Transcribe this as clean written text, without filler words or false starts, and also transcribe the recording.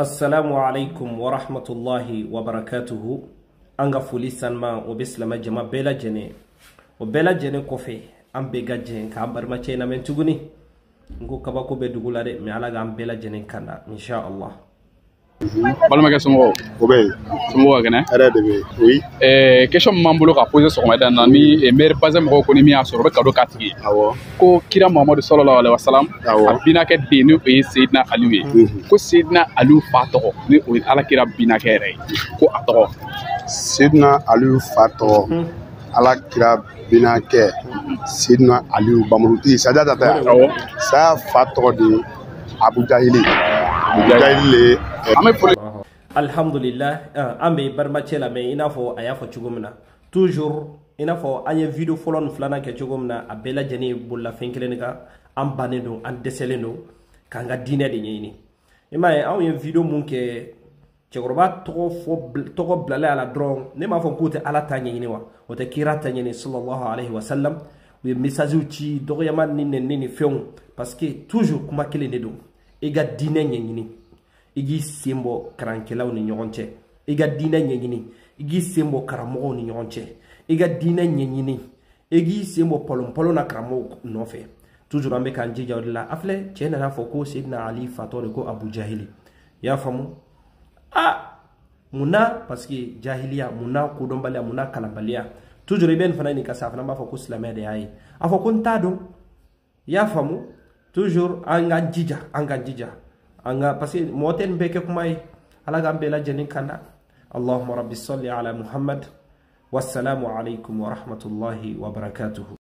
Assalamu alaikum wa rahmatullahi wa barakatuhu. Anga foli sanma o be silama jama bela jene. O bela jene kofe an be gajen ka barma chena men tuguni. Ngo kabako be dugula de me ala ga an bela jene kanda insha Allah. Balma ke somo Obey. somo gane Ara de be. Oui. question mambulo ka poser sur madan ni e mer pas mo ko ni mi asoro be kado katigi Awo. ko kira Muhammad sallallahu alaihi wasallam Awo. abina ke de ni e Sayyidina Ali ko Sayyidina Ali fato ni o ala kira bina ke re ko ato Sidna Aliou Fato. Ala kira binake. Sidna Aliou Bamuruti Sadata ta. Awo. Sa Fato de Abu Jahili. Abu Jahili. ame fole Alhamdulillah ambe barma chela me inafo ayafo chugumna. Toujours inafo anye video folon flana ke chugumna a bela jeni bulla fenkelenika am banendo an deseleno kanga dine de nyini. Ima aw yen video munke chegoroba toko blale ala drone ne ma fon kote ala ta nyini wa o te kira ta nyini sallallahu alayhi wa sallam we message uchi dogo yaman ni feon parce que toujours kuma kele ne do ega dine nyini igi sembo karankelaw ni ñogonche iga dina ñeñini igi sembo karamo ni ñogonche iga dina ñeñini igi sembo polon na karamo no fe toujours ambe kan jija wala afle chena na foko Sayyidina Ali fatore ko Abu Jahili ya famu muna parce que jahiliya muna ko don balia muna kalambalia toujours ben fana ni kasa fana ma foko islamé de ay afoko ntado ya famu toujours anga jija anga parce que moten beke kumai ala gambe la jenin kanda Allahumma rabbi salli ala Muhammad wassalamu alaikum wa rahmatullahi wa barakatuhu.